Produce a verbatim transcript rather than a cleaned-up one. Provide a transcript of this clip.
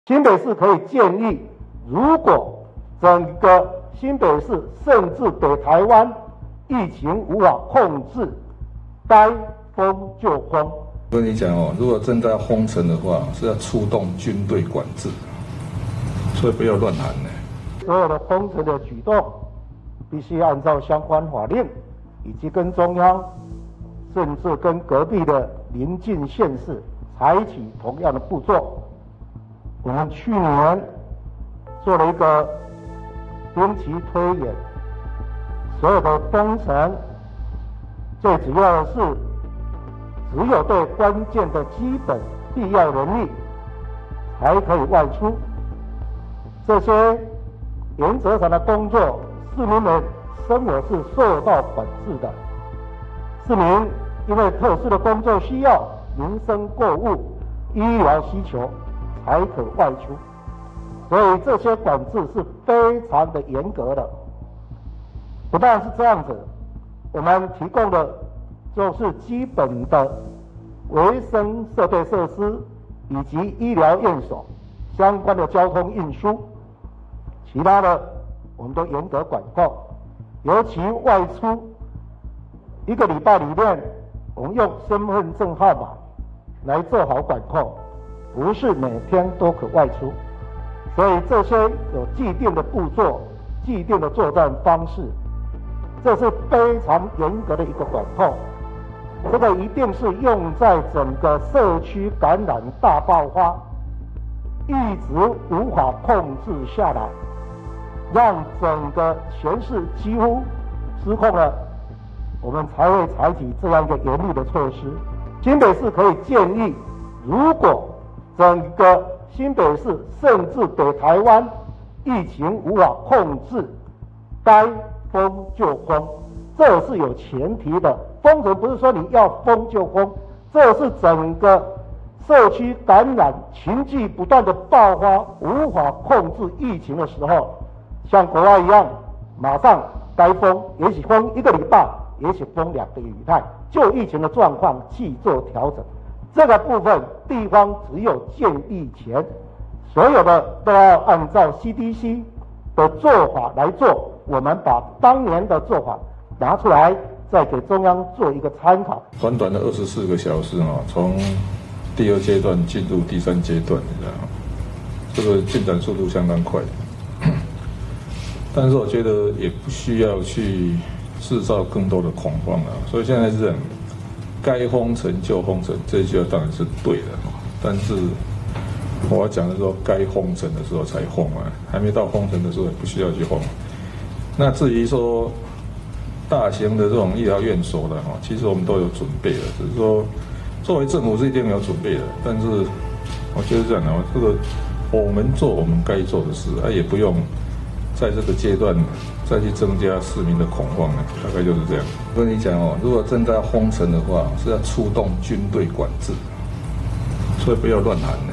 新北市可以建议，如果整个新北市甚至北台湾疫情无法控制，该封就封。 我跟你讲哦，如果真的要封城的话，是要出动军队管制，所以不要乱喊呢。 所有的封城的举动，必须按照相关法令，以及跟中央，甚至跟隔壁的邻近县市采取同样的步骤。我们去年做了一个兵棋推演，所有的封城，最主要的是只有对关键的基本必要人力才可以外出。这些原则上的工作，市民们生活是受到管制的。市民因为特殊的工作需要、民生购物、医疗需求才可外出，所以这些管制是非常的严格的。不但是这样子，我们提供的就是基本的卫生设备设施以及医疗院所相关的交通运输，其他的我们都严格管控。尤其外出一个礼拜里面，我们用身份证号码来做好管控，不是每天都可外出。所以这些有既定的步骤、既定的作战方式，这是非常严格的一个管控。这个一定是用在整个社区感染大爆发，一直无法控制下来，让整个全市几乎失控了，我们才会采取这样一个严厉的措施。新北市可以建议，如果整个新北市甚至北台湾疫情无法控制，该封就封，这是有前提的。封城不是说你要封就封，这是整个社区感染情绪不断的爆发，无法控制疫情的时候，像国外一样，马上该封，也许封一个礼拜，也许封两个礼拜，就疫情的状况去做调整。这个部分地方只有建议权，所有的都要按照 C D C 的做法来做。我们把当年的做法拿出来，再给中央做一个参考。 短短的二十四个小时啊，从第二阶段进入第三阶段，你知道吗？这个进展速度相当快。但是我觉得也不需要去制造更多的恐慌啊。所以现在是这样，该封城就封城，这句话当然是对的。但是我要讲的说，该封城的时候才封啊，还没到封城的时候也不需要去封。那至于说大型的这种医疗院所的哈，其实我们都有准备的，只是说作为政府是一定有准备的。但是我觉得这样的，这个我们做我们该做的事，啊，也不用在这个阶段再去增加市民的恐慌呢，大概就是这样。我跟你讲哦，如果真的要封城的话，是要出动军队管制，所以不要乱喊呢。